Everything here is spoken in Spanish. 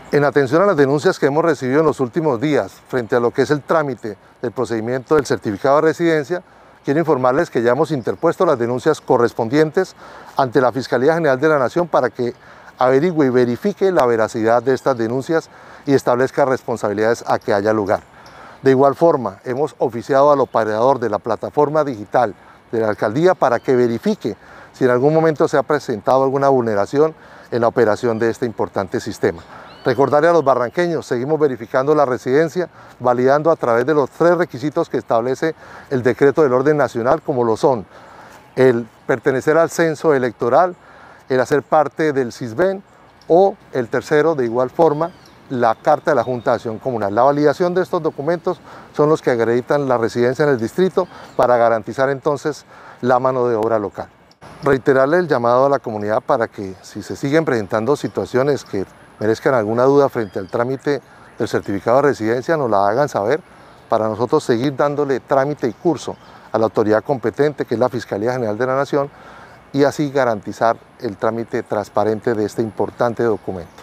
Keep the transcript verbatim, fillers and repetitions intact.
En atención a las denuncias que hemos recibido en los últimos días frente a lo que es el trámite del procedimiento del certificado de residencia, quiero informarles que ya hemos interpuesto las denuncias correspondientes ante la Fiscalía General de la Nación para que averigüe y verifique la veracidad de estas denuncias y establezca responsabilidades a que haya lugar. De igual forma, hemos oficiado al operador de la plataforma digital de la Alcaldía para que verifique si en algún momento se ha presentado alguna vulneración en la operación de este importante sistema. Recordarle a los barranqueños, seguimos verificando la residencia, validando a través de los tres requisitos que establece el decreto del orden nacional, como lo son el pertenecer al censo electoral, el hacer parte del CISBEN o el tercero, de igual forma, la Carta de la Junta de Acción Comunal. La validación de estos documentos son los que acreditan la residencia en el distrito para garantizar entonces la mano de obra local. Reiterarle el llamado a la comunidad para que, si se siguen presentando situaciones que merezcan alguna duda frente al trámite del certificado de residencia, nos la hagan saber para nosotros seguir dándole trámite y curso a la autoridad competente, que es la Fiscalía General de la Nación, y así garantizar el trámite transparente de este importante documento.